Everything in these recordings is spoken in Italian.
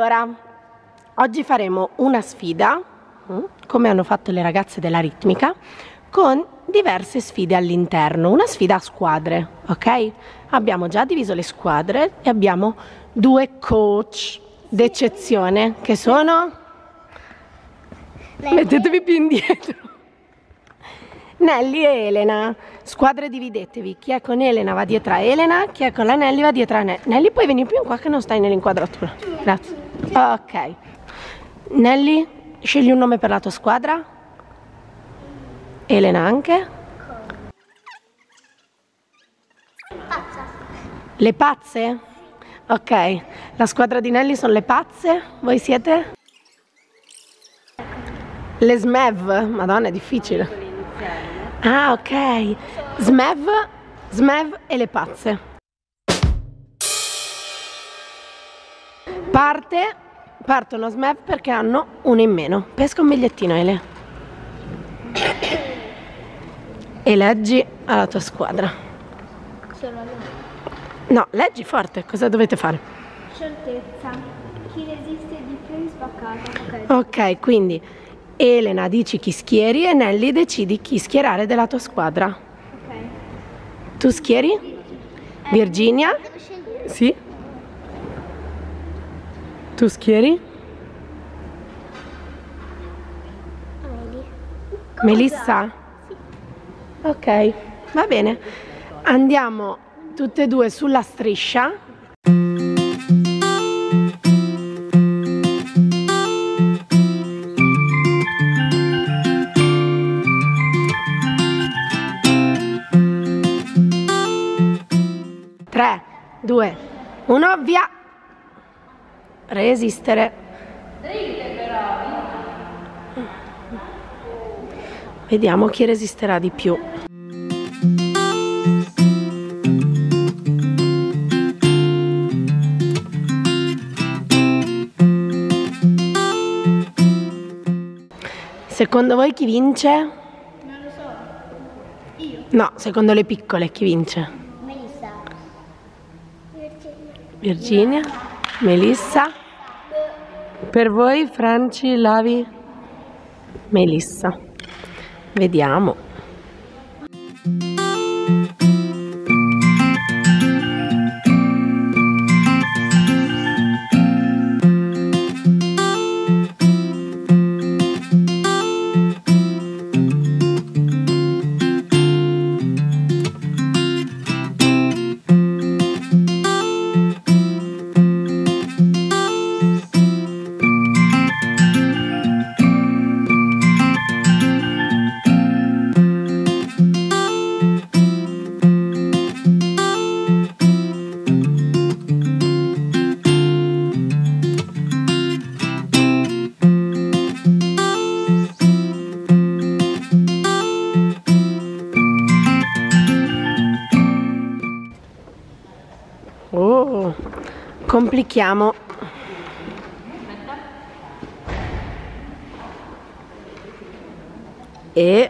Allora, oggi faremo una sfida, come hanno fatto le ragazze della ritmica, con diverse sfide all'interno, una sfida a squadre, ok? Abbiamo già diviso le squadre e abbiamo due coach d'eccezione che sono... Mettetevi più indietro. Nelly e Elena. Squadre, dividetevi. Chi è con Elena va dietro a Elena, chi è con la Nelly va dietro a Nelly. Nelly, puoi venire più in qua che non stai nell'inquadratura. Grazie. Ok. Nelly, scegli un nome per la tua squadra. Elena anche. Pazza. Le pazze? Ok. La squadra di Nelly sono le pazze. Voi siete? Le SMEV. Madonna, è difficile. Ah, ok. SMEV e le pazze. Partono SMEV perché hanno uno in meno. Pesca un bigliettino, Ele. E leggi alla tua squadra. Solo lui. No, leggi forte. Cosa dovete fare? Scioltezza. Chi resiste di più in spaccata. Ok, quindi Elena dici chi schieri e Nelly decidi chi schierare della tua squadra. Ok. Tu schieri? Virginia? Devo scegliere. Sì. Tu schieri? Amelie. Melissa? Sì. Ok, va bene. Andiamo tutte e due sulla striscia. Tre, due, uno, via! Resistere. Vediamo chi resisterà di più. Secondo voi chi vince? Non lo so. Io. No, secondo le piccole chi vince? Melissa. Virginia? Melissa? Per voi, Franci, Lavi? Melissa. Vediamo. Oh, complichiamo. E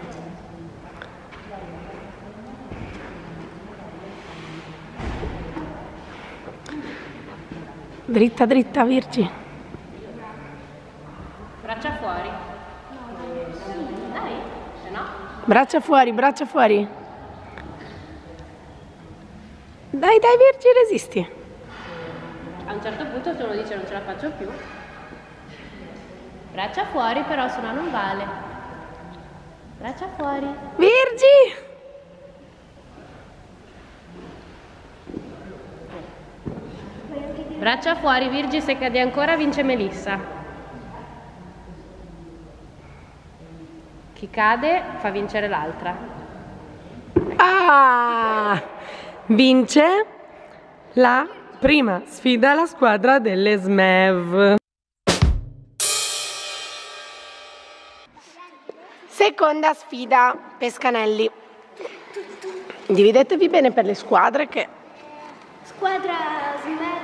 dritta dritta, Virgi. Braccia fuori. Dai, se no. Braccia fuori, braccia fuori. Dai, dai, Virgi, resisti. A un certo punto se uno dice non ce la faccio più. Braccia fuori, però se no non vale. Braccia fuori. Virgi! Braccia fuori, Virgi, se cadi ancora vince Melissa. Chi cade fa vincere l'altra. Ah! Vince la prima sfida alla squadra delle SMEV. Seconda sfida, pescanelli. Dividetevi bene per le squadre che... Squadra SMEV.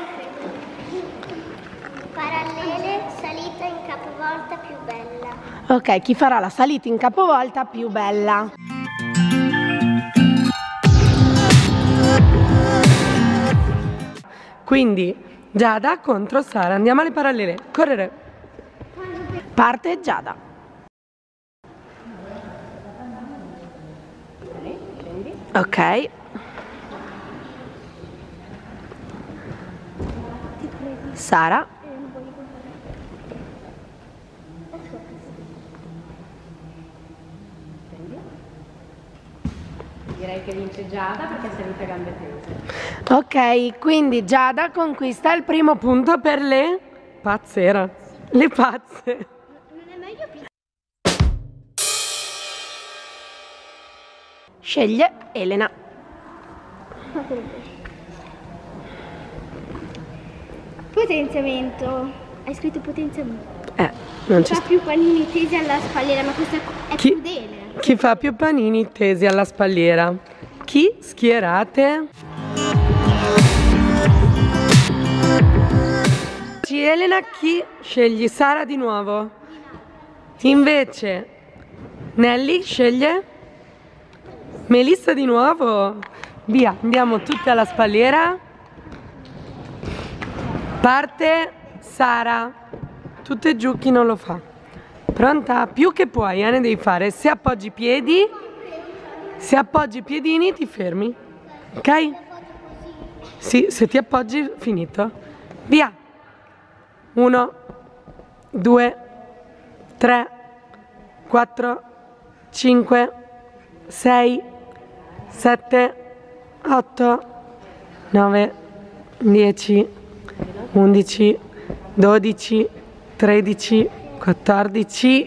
Parallele, salita in capovolta più bella. Ok, chi farà la salita in capovolta più bella? Quindi Giada contro Sara. Andiamo alle parallele. Correre. Parte Giada. Ok. Sara. Direi che vince Giada perché è seduta a gambe tese. Ok, quindi Giada conquista il primo punto per le pazzera. Le pazze. Non è meglio più. Sceglie Elena. Potenziamento. Hai scritto potenziamento. Non ci Fa più panini tesi alla spalliera, ma questa è Chi- crudele. Chi fa più panini tesi alla spalliera? Chi schierate? Elena, chi scegli? Sara di nuovo. Invece Nelly sceglie Melissa di nuovo. Via, andiamo tutti alla spalliera. Parte Sara. Tutte giù, chi non lo fa. Pronta? Più che puoi, ne devi fare. Se appoggi i piedi, se appoggi i piedini ti fermi. Ok? Sì, se ti appoggi, finito. Via. 1, 2, 3, 4, 5, 6, 7, 8, 9, 10, 11, 12, 13, 14,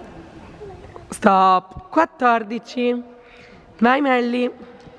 stop, 14, vai Melli.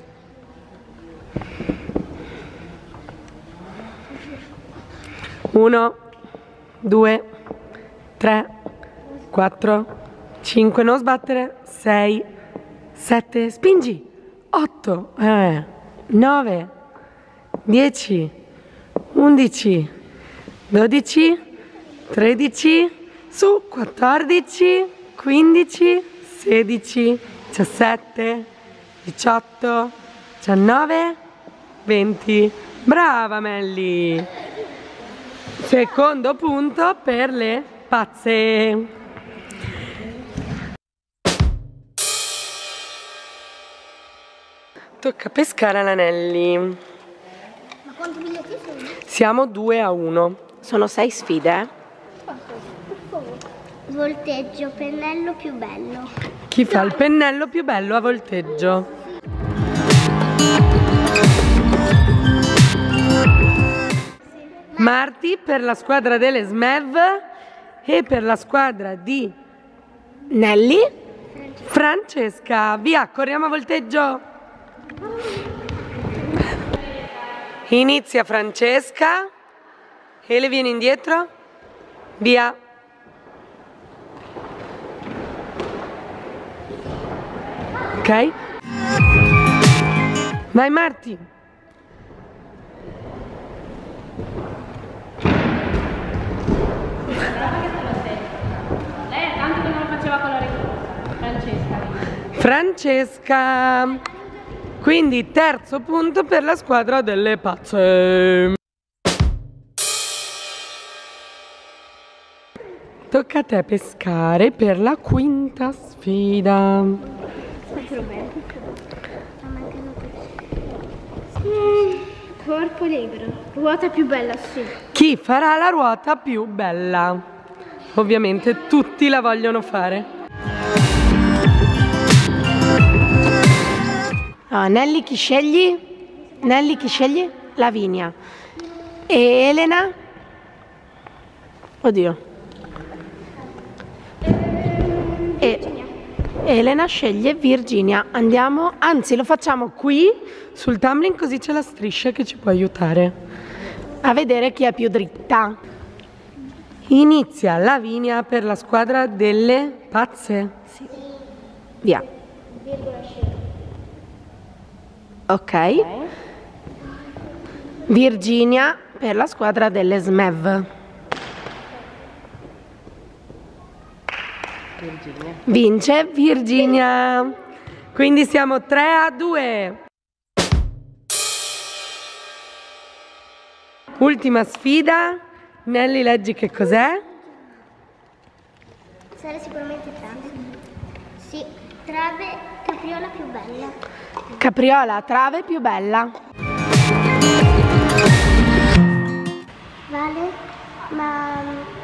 Uno, 2, 3, 4, 5, non sbattere, 6, 7, spingi, 8, 9, 10, 11, 12, 13, su 14, 15, 16, 17, 18, 19, 20. Brava Melli! Secondo punto per le pazze. Tocca pescare all'anelli. Ma quanti biglietti sono? Siamo 2-1. Sono 6 sfide. Volteggio, pennello più bello. Chi fa il pennello più bello a volteggio? Marti per la squadra delle SMEV e per la squadra di Nelly, Francesca. Via, corriamo a volteggio. Inizia Francesca. Ele viene indietro. Via. Ok. Vai Marti. Lei è tanto che non lo faceva con la Francesca. Francesca. Quindi terzo punto per la squadra delle pazze. Tocca a te pescare per la quinta sfida. Corpo libero. Ruota più bella, sì. Chi farà la ruota più bella? Ovviamente tutti la vogliono fare. Nelly chi scegli? Nelly chi scegli? Lavinia. E Elena? Oddio. E Elena sceglie Virginia. Andiamo, anzi lo facciamo qui sul tumbling così c'è la striscia che ci può aiutare a vedere chi è più dritta. Inizia Lavinia per la squadra delle pazze. Sì. Via. Ok. Virginia per la squadra delle SMEV. Virginia. Vince Virginia. Quindi siamo 3-2. Ultima sfida. Nelly, leggi che cos'è? Sarà sicuramente trave. Sì, trave, capriola più bella. Capriola, trave più bella. Vale, ma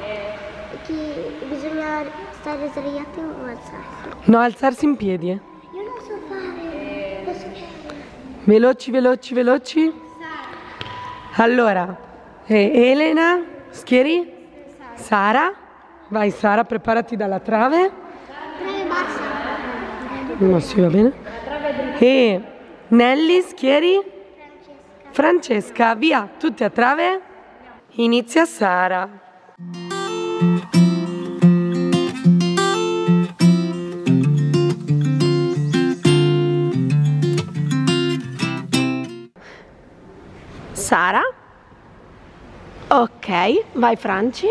bisogna stare sdraiati o alzarsi? No, alzarsi in piedi. Io non so fare. Veloci, veloci, veloci. Allora, Elena, schieri? Sara? Vai Sara, preparati dalla trave. Trave bassa. No, sì, va bene. E Nelly, schieri? Francesca, via, tutti a trave. Inizia Sara. Sara. Ok, vai Franci.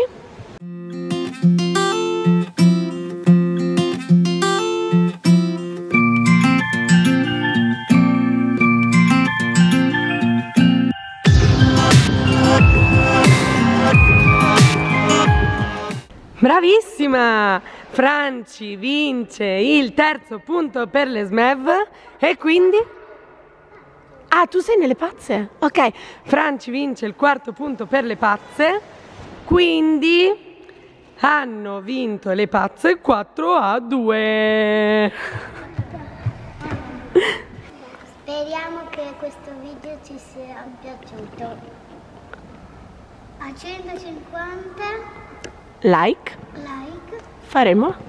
Bravissima! Franci vince il terzo punto per le SMEV e quindi... Ah, tu sei nelle pazze? Ok, Franci vince il quarto punto per le pazze, quindi hanno vinto le pazze 4-2. Speriamo che questo video ci sia piaciuto. A 150 Like like faremo